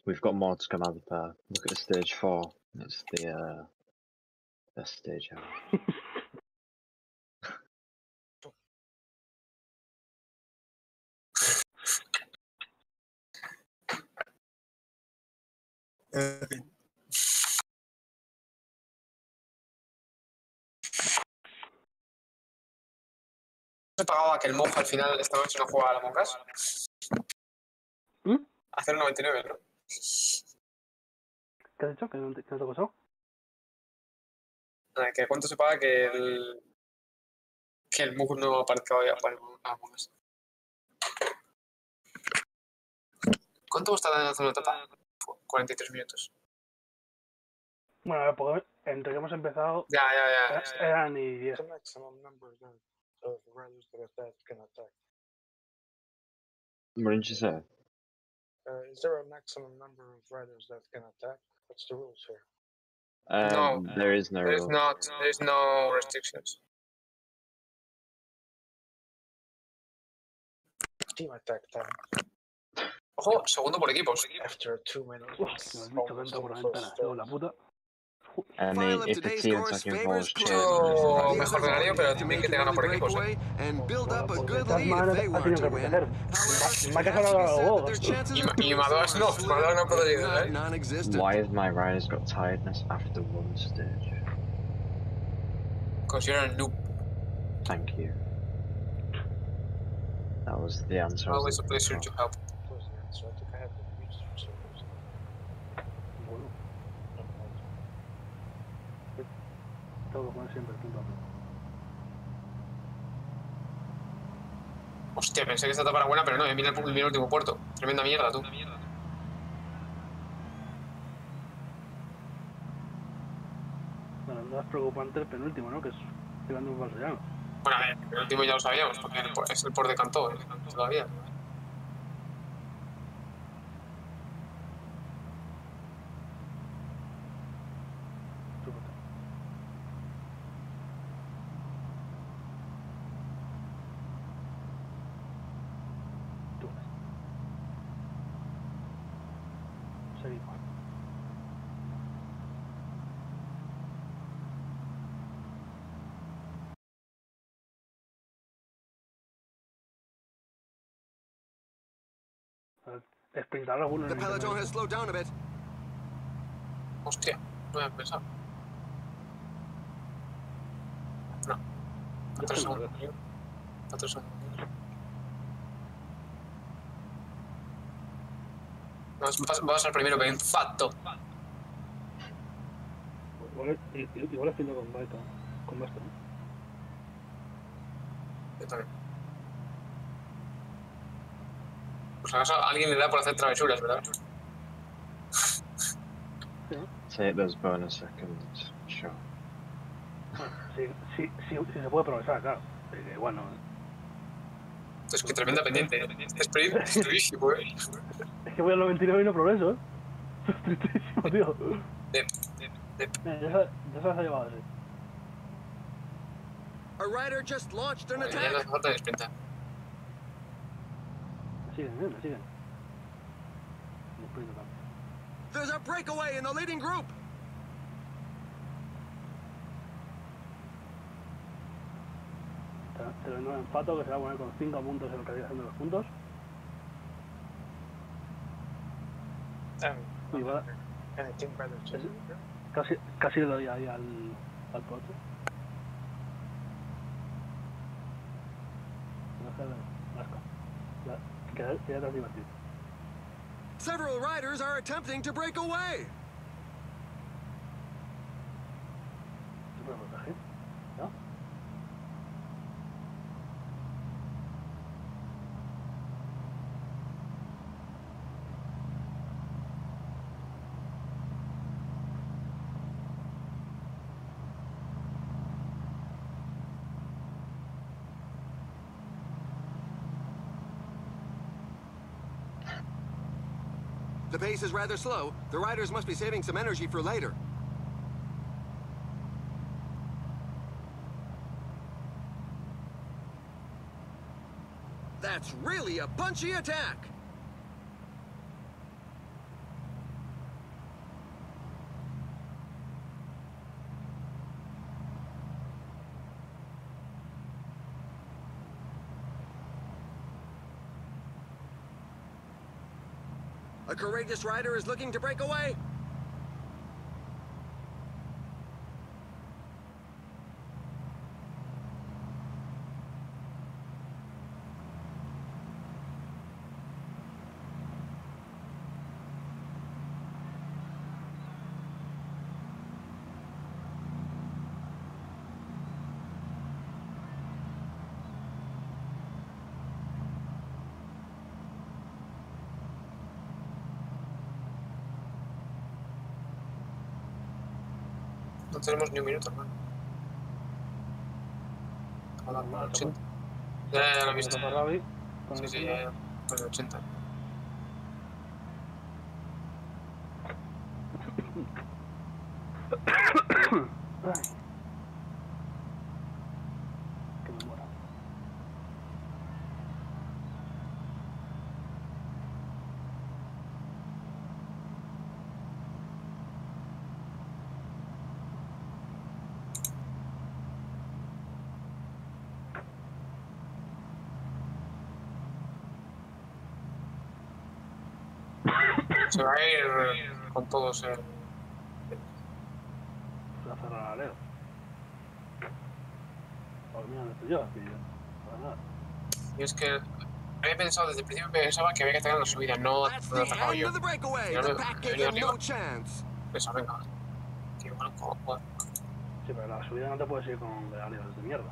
We've got more to come out of there. Look at stage 4. It's the best stage ever. ¿Se pagaba que el monje al final esta noche no juega a la Mongas? A 0,99, ¿no? ¿Qué has dicho? ¿Qué no te ha pasado? ¿Que ¿Cuánto se paga que el Mug no aparezca hoy a la Mongas? ¿Cuánto va a estar en la zona de etapa? 43 minutos. Bueno, a ver, porque entre que hemos empezado Ya. eran y 10. What did you say? Is there a maximum number of riders that can attack? What's the rules here? No, there is no there's rule. not. There's no restrictions. Team attack time. Ojo, segundo por equipos. After 2 minutes. Hostia, me has dicho que entra por la ventana. Luego la puta. If the team attacking falls chain, Mucho mejor horario, pero también que te gana por equipos. Porque de todas maneras ha tenido que proteger. Me ha casado a los huevos. Y Madoas no. Madoas no puede llegar, Why has my riders got tiredness after one stage? Because you're a noob. Thank you. That was the answer. Always a pleasure to help. What was the answer? I think I have the user servers. Bueno, tengo que poner siempre el punto. Hostia, pensé que esta etapa era buena, pero no, mira el último puerto. Tremenda mierda, tú. Bueno, no es preocupante el penúltimo, ¿no? Que es tirando un valsellano. Bueno, a ver, el último ya lo sabíamos, porque es el por de Cantó, todavía. Seguimos. Sprintar alguno en el intermedio. Hostia, no había pensado. No. A 3 segundos. A 3 segundos. Va a ser primero que infacto. Igual es con Baita. Con Basta, ¿no? Yo también. Pues acaso a alguien le da por hacer travesuras, ¿verdad? Take those bonus seconds, sure. Sí, se puede progresar, claro. Igual no. Es que tremenda pendiente. Este sprint es durísimo, Es que voy al 99 y no progreso, ¿eh? Es tristísimo, tío. Ya se las ha llevado así. A rider just launched an Ya no attack. hace falta de sprintar. Me siguen. No sprinto tanto. There's a breakaway in the leading group. Te lo en Fato, que se va a poner con 5 puntos en localización de los puntos. Y va, Anything better to do? casi le doy ahí al coche. Que ya te has divertido. Several riders are attempting to break away. ¿Se puede proteger? ¿No? The pace is rather slow. The riders must be saving some energy for later. That's really a punchy attack. A courageous rider is looking to break away. No tenemos ni un minuto, hermano. Vamos a 80. Ya lo he visto. Sí, sí, ya. Pues 80. Que me muera. Se va a ir con todos Se va a cerrar a Leo. Pues mira, no estoy yo, aquí. Para nada. Y es que había pensado, desde el principio pensaba que había que atacar en la subida, no That's lo he the atacado end yo. of the breakaway. Ya The me- pack me gave venía them no arriba. chance. Eso, venga. Que bueno, como puedo. Sí, pero la subida no te puedes ir con aliados de mierda.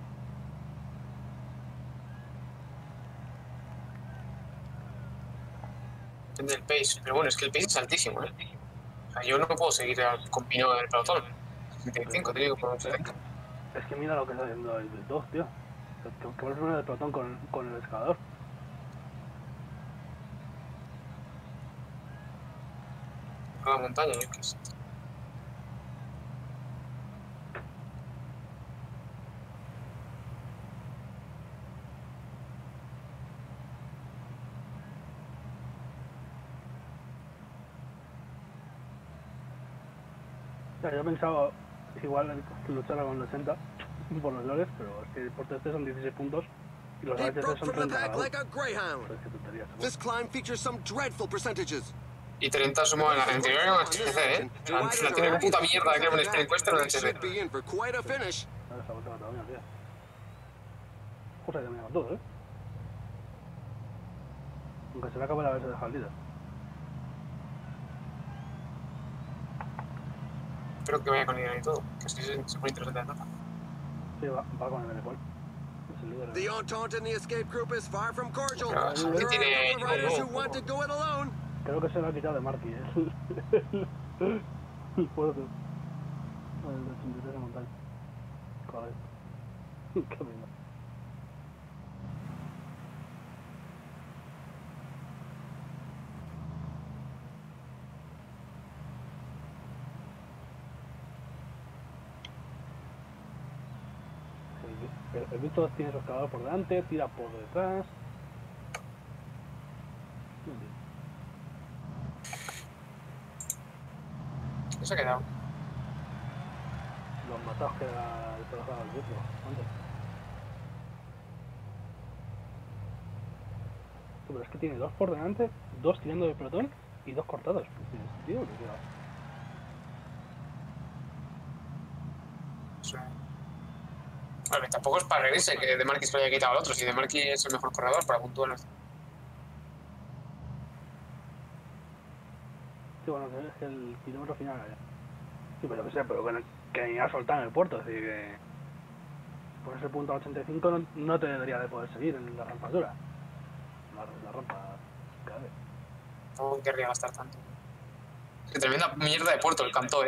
Depende del pace. Pero bueno, es que el pace es altísimo, ¿eh? O sea, yo no puedo seguir con Pinot en el pelotón. 75, te digo, por 70. Es que mira lo que está haciendo el 2, tío. Que vuelve uno del pelotón con el escalador. A la montaña, yo qué sé. O sea, yo pensaba igual luchar con 80 por los lores, pero es que por TC son 16 puntos y los He HC broke son from the 30 pack cada uno. like a greyhound. Pues qué tontería, chaval. This climb features some dreadful percentages. Y 30 sumo en la anterior era un HC, ¿eh? La anterior puta mierda que era un sprint quest era un They HC. should be in for quite a finish. No les ha vuelto todavía, tío. Joder, que me llaman todo, ¿eh? Aunque se le acaba de haberse dejado el líder. Espero que vaya con Irán y todo, que es que se pone interesante la etapa. Sí, va con el Benepol. Es el líder. The entente in the escape group is far from cordial. Yeah, There are a tiene- couple of riders who want to go it alone. Creo que se lo ha quitado de Marky, ¿eh? El fuerte. El de 83 de montaña. Joder. Qué mierda. El Víctor tiene su escalador por delante, tira por detrás. ¿Qué se ha quedado? Los matados que era el pelotón del Víctor antes. Sí, pero es que tiene dos por delante, dos tirando del pelotón y dos cortados. Tío, ¿qué queda? A ver, tampoco es para reírse que De Marquis lo haya quitado al otro, si De Marquis es el mejor corredor para puntuar. Sí, bueno, es que el kilómetro final allá. Sí, pero que sé, pero que ni ha soltado en el puerto, es decir que por ese punto 85 no te debería de poder seguir en la rampa dura. La rampa cada vez. No querría gastar tanto. Es que tremenda mierda de puerto el Cantó,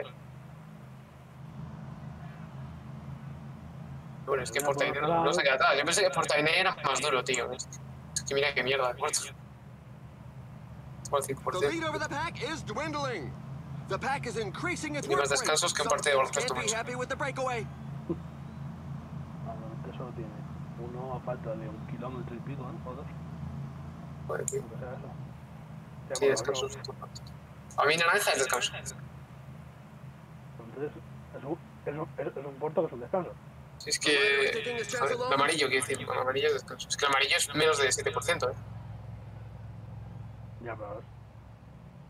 Bueno, es que Portaine no se queda atrás. Yo pensé que Portaine era más duro, tío. Es que mira qué mierda de puerto. Por The 5%. lead over the pack is dwindling. The pack is increasing its Y más work rate. descansos que un Some partido de can't baloncesto, be macho. happy with the breakaway. Normalmente solo tiene uno a falta de 1 kilómetro y pico, ¿eh? O 2. Joder, tío. Aunque sea eso. Ya, Sí, bueno, descansos. A mí naranja es descanso. Entonces, es un puerto que es un descanso. Si es que... joder, el amarillo, quiero decir. El amarillo es descanso. Es que el amarillo es menos de 7%, Ya, pero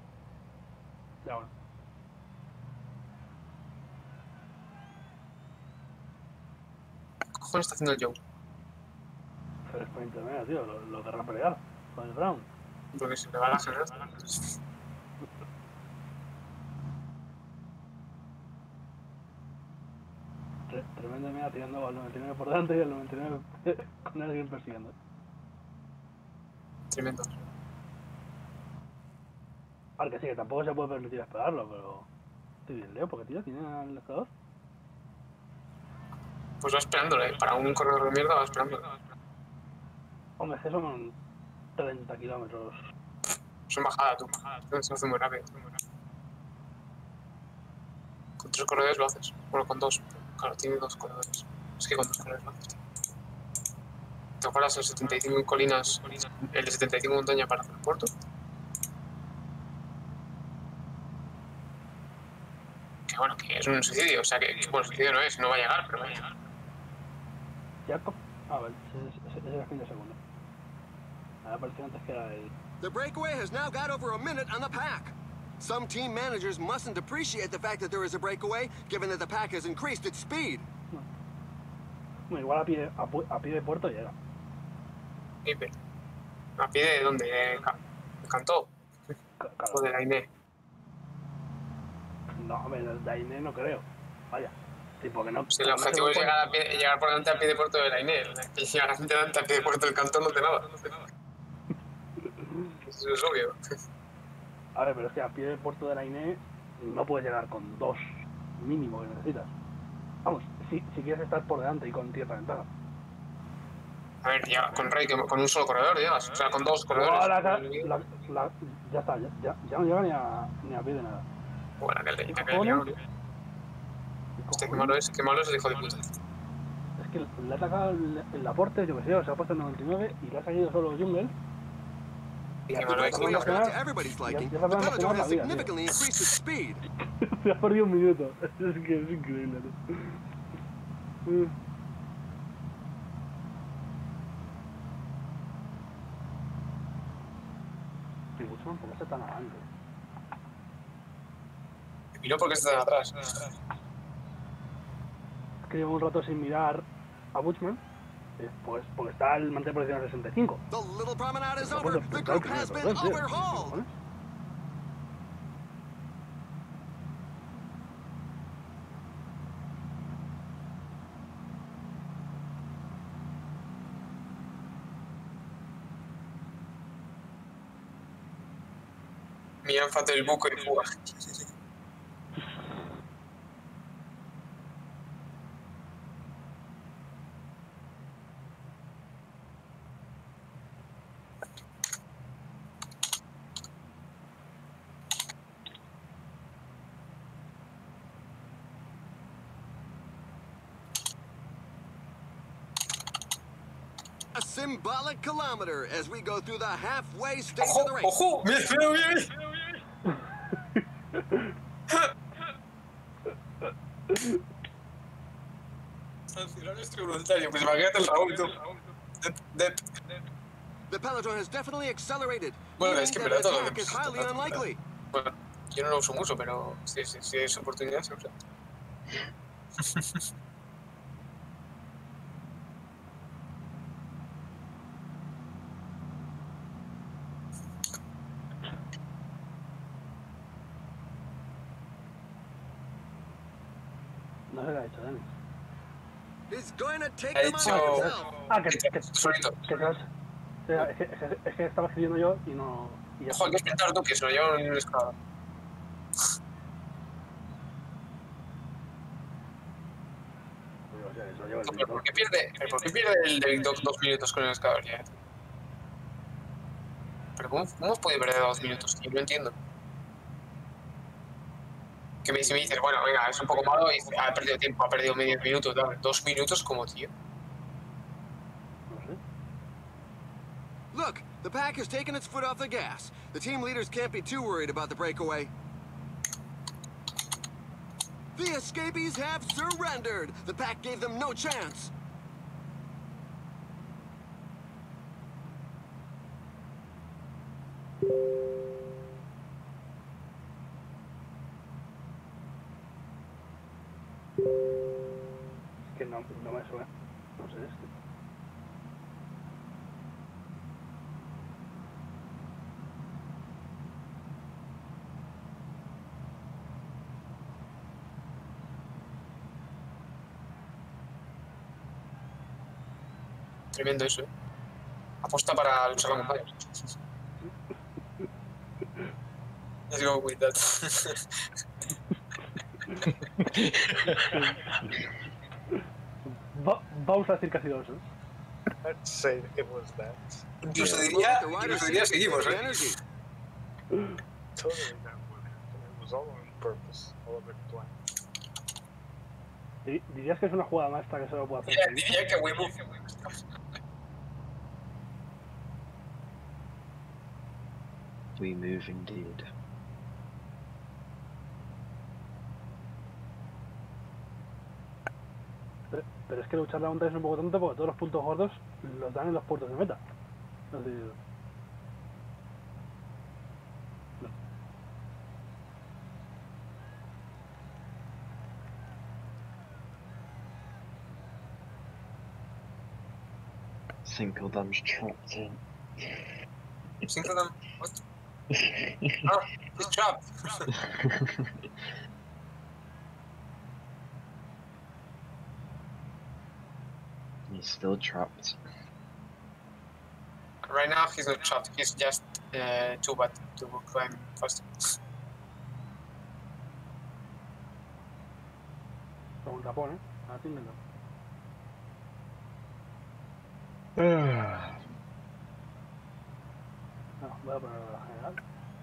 Ya bueno. ¿Qué cojones está haciendo el Joe? Pero es por intermedio, tío, lo querrá pelear con el Brown. Porque se le va la general. Tremendo mira tirando al 99 por delante y al 99 con alguien persiguiendo. Tremendo. Aunque sí, que tampoco se puede permitir esperarlo, pero... Estoy bien, Leo, porque tío, tiene al estador. Pues va esperándole. Para un corredor de mierda va esperando. Hombre, es que son 30 kilómetros. Es una bajada, tú. Se hace muy rápido. Con 3 corredores lo haces. Bueno, con 2. Claro, tiene 2 corredores. Es que con 2 corredores lo haces, tío. ¿Te acuerdas el 75 en colinas? El de 75 en montaña para hacer el puerto. Que bueno, que es un suicidio. O sea, que bueno, suicidio no es, no va a llegar, pero va a llegar. Jacob. Ah, vale, ese es el fin de segundo. Me ha parecido antes que era el... The breakaway has now got over a minute on the pack. Some team managers mustn't appreciate the fact that there is a breakaway, given that the pack has increased its speed. Bueno, igual a pie de puerto llega. Sí, pero ¿a pie de dónde? ¿De Cantó? Claro. ¿O de la INE? No, hombre, de Aine no creo. Vaya. Sí, porque no... Si el objetivo es llegar por delante a pie de puerto de la INE. Y llegar delante a pie de puerto del Cantón no te nada. Eso es obvio. A ver, pero es que a pie de puerto de la INE no puedes llegar con 2 mínimo que necesitas. Vamos, si quieres estar por delante y con cierta ventaja. A ver, ya con Rey, con un solo corredor llegas. O sea, con 2 corredores. Ya está, ya no llega ni a pie de nada. Bueno, aquel ¿Qué este qué malo es el hijo de puta. Es que le ha atacado el aporte, yo que sé, se ha puesto en 99 y le ha salido solo Jungle. Y qué The malo es breakaway is no, not to everybody's liking. The Peloton has significantly increased its speed. Se ha perdido un minuto. Es que es increíble, ¿no? Y Bushman, ¿por qué está tan adelante? Y no porque están atrás. Es que llevo un rato sin mirar a Bushman, pues porque está el mantener posición 65. The little promenade is Pues, over. pues, The claro, group has been tío, ¿qué overhauled. cojones? Mi anfate del buco y fuga. A symbolic kilometer as we go through the halfway stage ¡Ojo! of the race. ¡Ojo! ¡Mira! Sancionar nuestro voluntario, pues imagínate el Raúl, tú. The peloton has definitely accelerated, Bueno, meaning es que that en verdad an todo lo attack is demás highly está unlikely. Bueno, yo no lo uso mucho, pero si es oportunidad, se usa. No se lo ha hecho, Dani. He's going to take Ha them on hecho- himself. Ah, que Solito. te vas. Es que estaba escribiendo yo y no... Y ya Ojo, hay que explotar tú, que se lo lleva un escalado. O sea, eso lleva el ¿Pero minuto. por qué pierde el de 2 minutos con el escalado ya? ¿Pero cómo has podido perder 2 minutos, tío? No entiendo. Que si me dices, bueno, venga, es un poco malo y ha perdido tiempo, ha perdido medio minuto, tal. 2 minutos como, tío. No sé. Look, the pack has taken its foot off the gas. The team leaders can't be too worried about the breakaway. The escapees have surrendered. The pack gave them no chance. Es que no me suena. No sé, es que... Tremendo eso, ¿eh? Apuesta para luchar con Vampires. Let's go with that. Vamos a decir casi dos, ¿eh? Let's say it was that. Incluso Well, diría, the riders incluso seem diría to be seguimos, saving ¿eh? energy. Totally that would happen. It was all on purpose. All of it planned. ¿Dirías que es una jugada maestra que solo puede hacer? Diría que Wemo. We move indeed. Pero es que luchar la montaña es un poco tonto porque todos los puntos gordos los dan en los puertos de meta. Es decir, Cinco of them's trapped in. Cinco of them. What? Ah, he's trapped. He's still trapped. Right now he's not trapped. He's just too bad to climb faster. con un tapón, ¿eh? Así me lo... No, voy a poner la general.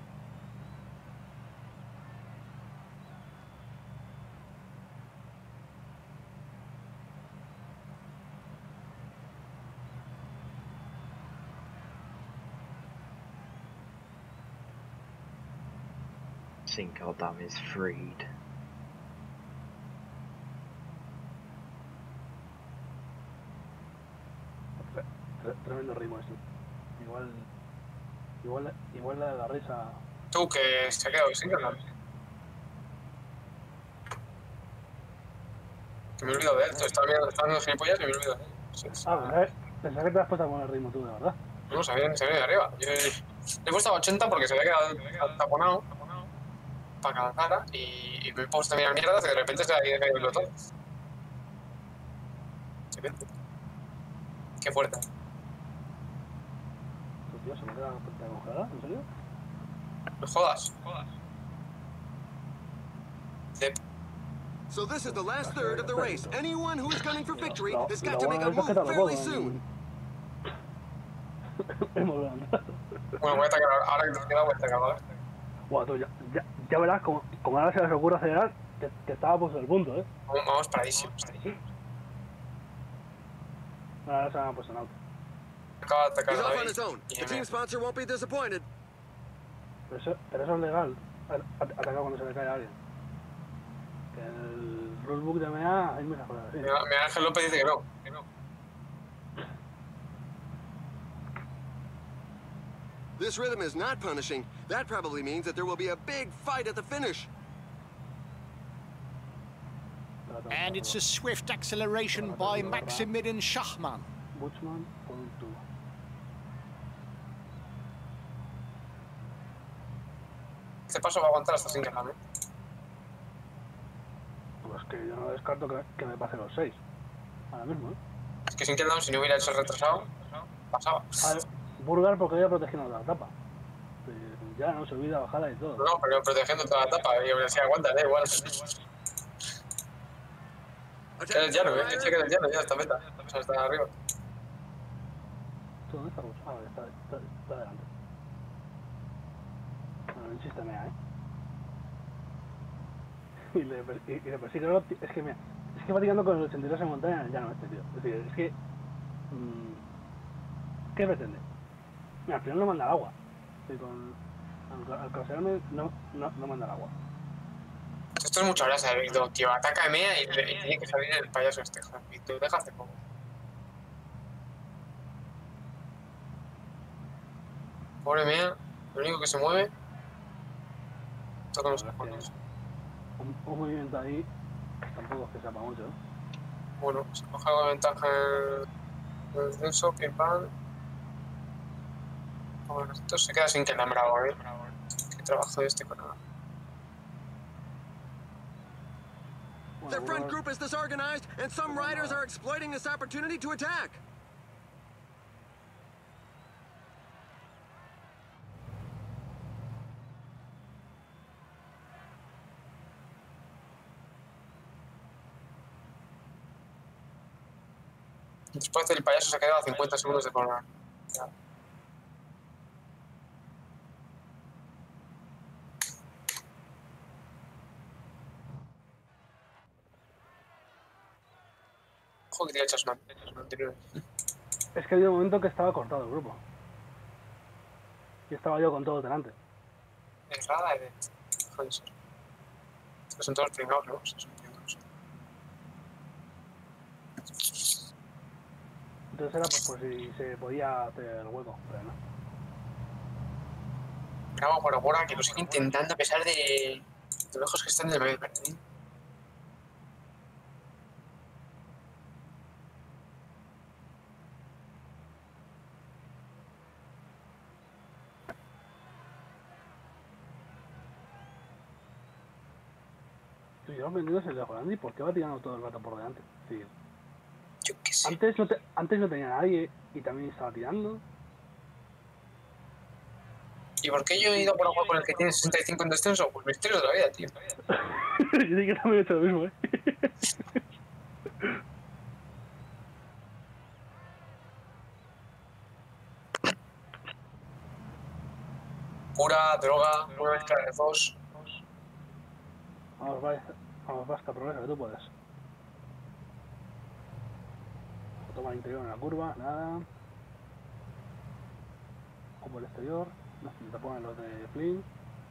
Cinco Dam is freed. Tremendo ritmo ese. Igual la de la risa. Tú, que se ha quedado sin ganar. Que me he olvidado de él. Estaba viendo gilipollas y me he olvidado de él. Sí, sí. Pensaba que te has puesto a poner ritmo tú, de verdad. No, se viene de arriba. Yo le he puesto a 80 porque se había quedado taponado para cada cara y me he puesto a mirar mierdas y de repente se ha caído el botón. Se ve. Qué fuerte. Tío, se me queda la puerta congelada, ¿en serio? No jodas. Zep. So this is the last third of the race. Anyone who is gunning for victory has got Lo to make bueno a es que move te lo fairly puedo. soon. Hemos levantado. Bueno, voy a atacar ahora que te has quedado, voy a atacar, ¿vale? Buah, tú, ya verás como ahora se les ocurre acelerar que estaba puesto el punto, ¿eh? Vamos paradísimos. Ahora se han puesto en auto. Acaba de atacar He's a off on David. his own. The team sponsor won't be disappointed. Pero eso es legal, atacar cuando se le cae a alguien. Que el rulebook de MEA hay muchas cosas así. Mira, Ángel López dice que no. This rhythm is not punishing. That probably means that there will be a big fight at the finish. And it's a swift acceleration by Maximilian Schachmann. Buchmann, punto. Este paso va a aguantar hasta sin ganar, ¿eh? Pues que yo no descarto que me pase los 6. Ahora mismo, ¿eh? Es que sin que si no hubiera hecho el retrasado, pasaba. A ver, Burgar porque había protegido la tapa. Ya no se olvida bajarla y todo. No, pero protegiendo toda la tapa, y aún así aguanta, da igual. Queda el llano, queda el llano, ya está meta. O sea, está arriba. ¿Tú dónde está Buch? Ah, vale, está delante. Bueno, insiste MEA, ¿eh? Y le persigue el es que mira, es que va tirando con el 82 en montaña en el llano este, tío. Es decir, es que... ¿qué pretende? Mira, al final no manda el agua. Y al causarme no manda el agua. Esto es mucha grasa, Víctor, tío. Ataca a Mea y tiene que salir el payaso este, joder. Víctor, déjate poco. Pobre Mea, lo único que se mueve. Toca los cojones. Un movimiento ahí Tampoco es que sepa mucho, ¿no? Bueno, se coge la ventaja en el descenso, pim pam. Bueno, esto se queda sin calambrado, Qué trabajo este con nada. Their front group is disorganized, and some riders are exploiting this opportunity to attack. Después el payaso se ha quedado a 50 segundos de correr. Ya. Joder, ya echas una anterior. Es que había un momento que estaba cortado el grupo. Y estaba yo con todos delante. Es rara, joder, ser. Estos son todos pringados, ¿no? Son pringados. Entonces era pues, por si se podía hacer el hueco, pero no. Bravo por ahora, que lo sigue intentando a pesar de lo lejos que están del medio Berlín. Si yo me es el de Holandi, ¿por qué va tirando todo el rato por delante? Sí. Yo qué sé. Antes no tenía nadie y también estaba tirando. ¿Y por qué yo he ido por agua con el que tiene 65 en descenso? Pues misterio de la vida, tío. Yo sí que también he hecho lo mismo, Pura, droga, una mezcla de dos. Vamos, Vasca, progresa, que tú puedes. Toma el interior en la curva, nada. O por el exterior, no sé, te ponen los de Flynn.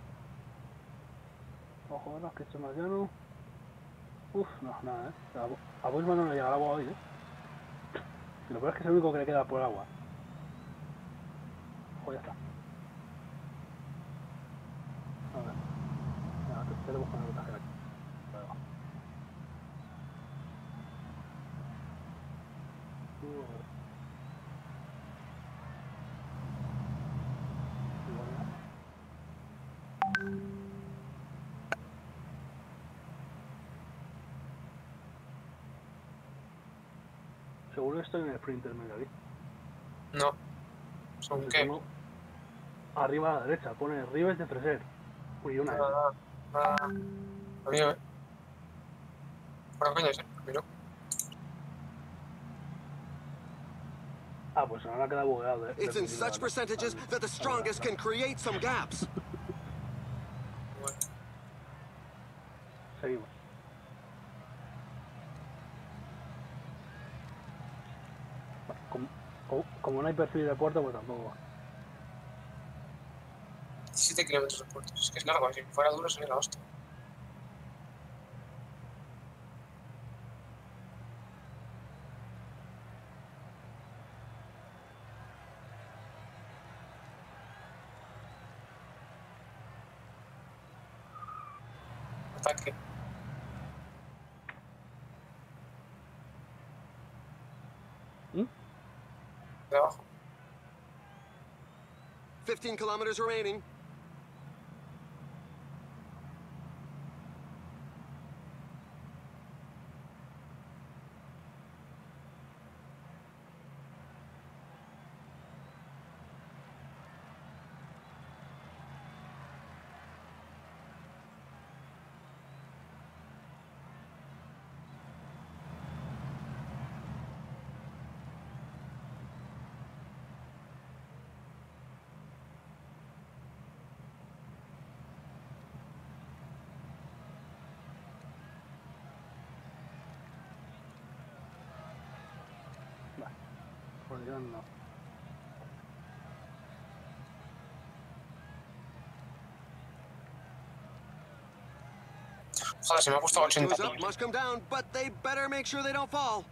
Ojo, ahora que esto es más llano. Uf, no, nada, A Bushman no le llega el agua hoy, Y lo peor es que es el único que le queda por el agua. Ojo, ya está. A ver. Nada, te debo poner el traje aquí. Vale, va. Seguro que estoy en el sprinter medio aquí. No. ¿Son qué? Arriba a la derecha, pone Ribes de Freser. Uy, una vez. Amigo, Bueno, coño, sí, pero... Ah, pues ahora queda bugueado. It's in such percentages that the strongest can create some gaps. Bueno. Seguimos. Como no hay perfil de puerto, pues tampoco. 17 kilómetros de puerto. Es que es largo, si fuera duro sería la hostia. Ataque. De abajo. 15 kilometers remaining. Posición no. Joder, se me ha puesto a 80. Who's up must come down, but they better make sure they don't fall.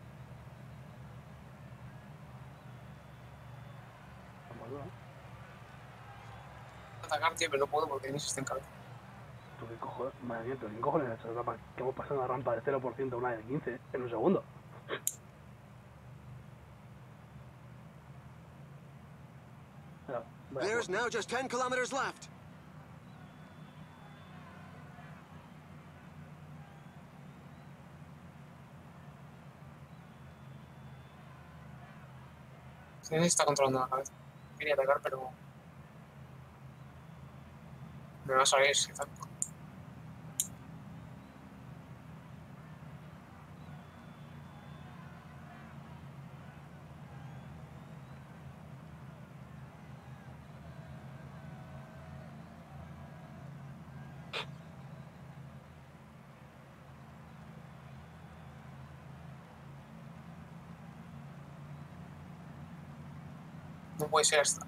Atacar, tío, pero no puedo porque Denis está en cabeza. ¿Tú qué cojones? Madre mía, ¿tú qué cojones es esa? Que hemos pasado una rampa de 0% a una de 15 en un segundo. There's now just 10 kilometers left. Sí, está controlando la cabeza. Quería atacar, pero... me va a salir, si tal. No puede ser hasta...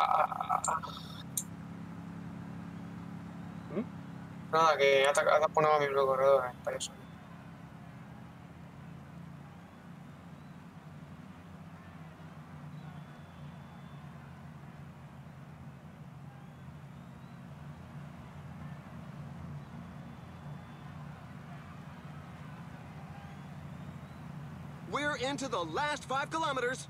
Nada, que ha taponado a mi bloque corredor, para eso. We're into the last 5 kilometers.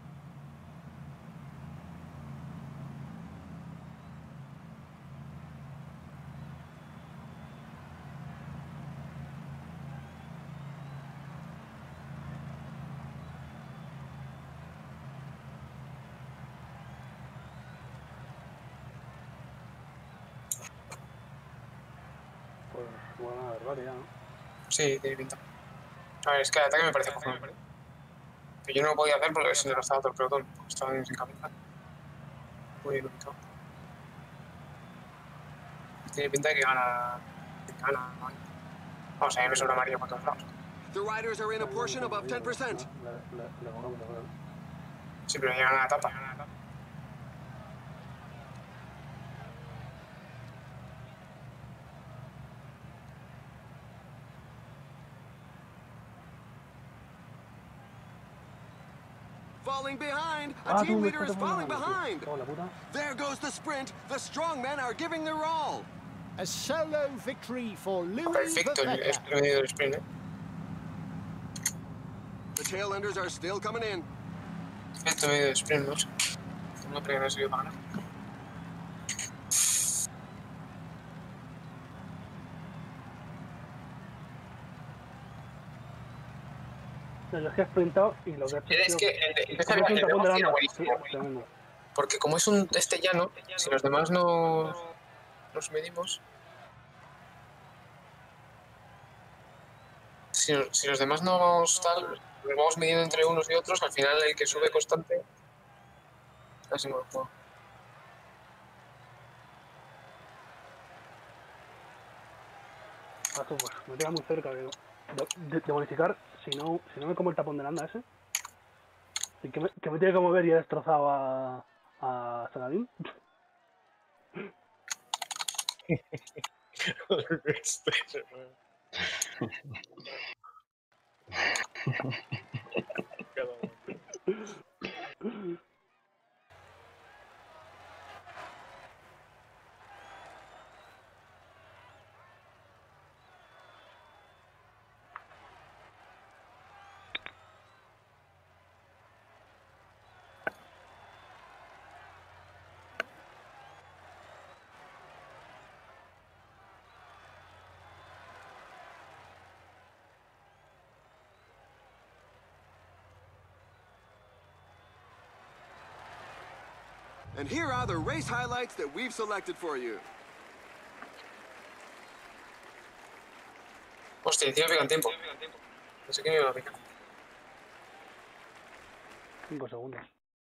Pues bueno, de verdad, ya, ¿no? Sí, tiene pinta. A ver, es que el ataque me parece cojonudo. Que yo no lo podía hacer porque se le estaba todo el pelotón. Estaban sin cabeza. Muy bien ubicado. Tiene pinta de que gana. Vamos, a mí me sobra amarillo por todos lados. The riders are in a portion above 10%. Sí, pero llegan a la etapa. Falling behind. A team leader is falling behind. Oh, la puta. There goes the sprint. The strongmen are giving their all. A solo victory for Louis Perfecto el Verpetter. medio del sprint, The tailenders are still coming in. Perfecto medio del sprint, no sé. No creo que no sirvió para nada. No, yo es que he sprintado y lo que he hecho Es que el de Bogotá era buenísimo. Porque como es un llano, si los demás no nos medimos... Si los demás no vamos tal, nos vamos midiendo entre unos y otros, al final el que sube constante... Casi no lo puedo. Paso, pues me queda muy cerca de bonificar. Si no me como el tapón de Landa ese. Y que me tiene que mover y he destrozado a Saladín. And here are the race highlights that we've selected for you. Hostia, encima pican tiempo. No sé qué me iba a picar. 5 segundos.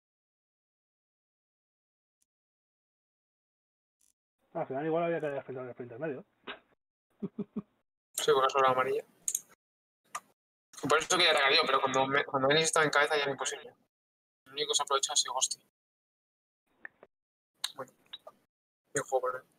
Al final igual había que defender el sprint intermedio. Sí, con la sola amarilla. Por eso quería atacar yo, pero cuando Denis estaba en cabeza ya era imposible. El único que se ha aprovechado ha sido Gosti. Bueno, bien juego por él.